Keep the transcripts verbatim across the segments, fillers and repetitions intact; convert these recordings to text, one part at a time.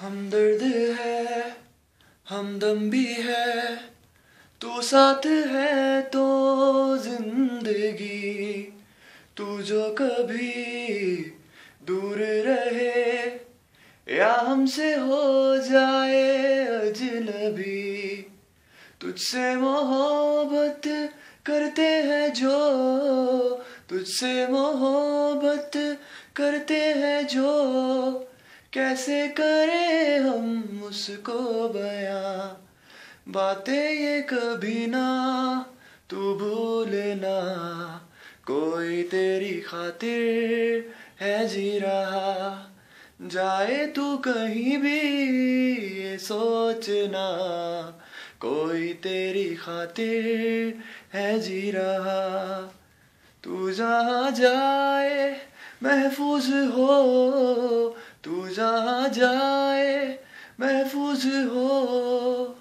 हमदर्द है, हमदम भी है, तू साथ है तो जिंदगी, तू जो कभी दूर रहे या हमसे हो जाए अजनबी, तुझसे मोहब्बत करते हैं जो, तुझसे मोहब्बत करते हैं जो, कैसे करें हम उसको बयां, बातें ये कभी ना तू भूलना, कोई तेरी खातिर है जी रहा, जाए तू कहीं भी ये सोचना, कोई तेरी खातिर है जी रहा, तू जहाँ जाए महफूज हो, तू जहाँ जाए महफूज हो.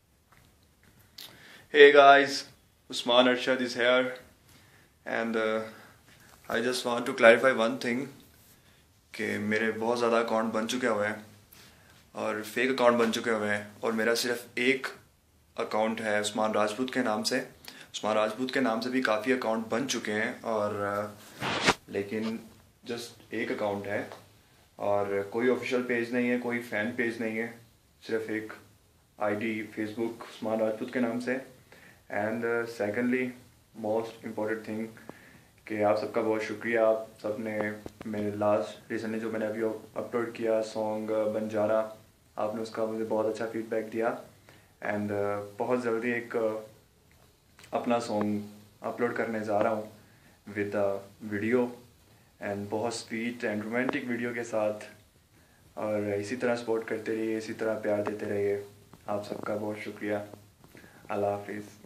Hey guys, Usman Arshad is here and uh, I just want to clarify one thing कि मेरे बहुत ज़्यादा अकाउंट बन चुके हुए हैं और फेक अकाउंट बन चुके हुए हैं और मेरा सिर्फ एक अकाउंट है उस्मान राजपूत के नाम से. उस्मान राजपूत के नाम से भी काफ़ी अकाउंट बन चुके हैं और लेकिन जस्ट एक अकाउंट है और कोई ऑफिशियल पेज नहीं है, कोई फ़ैन पेज नहीं है, सिर्फ एक आईडी फेसबुक उस्मान राजपूत के नाम से. And secondly most important thing कि आप सबका बहुत शुक्रिया. आप सब ने मेरे लास्ट रिसेंटली जो मैंने अभी अपलोड किया सॉन्ग बंजारा, आपने उसका मुझे बहुत अच्छा फीडबैक दिया. एंड uh, बहुत जल्दी एक uh, अपना सॉन्ग अपलोड करने जा रहा हूँ विद वीडियो एंड बहुत स्वीट एंड रोमांटिक वीडियो के साथ. और इसी तरह सपोर्ट करते रहिए, इसी तरह प्यार देते रहिए. आप सबका बहुत शुक्रिया. अल्लाह हाफिज़.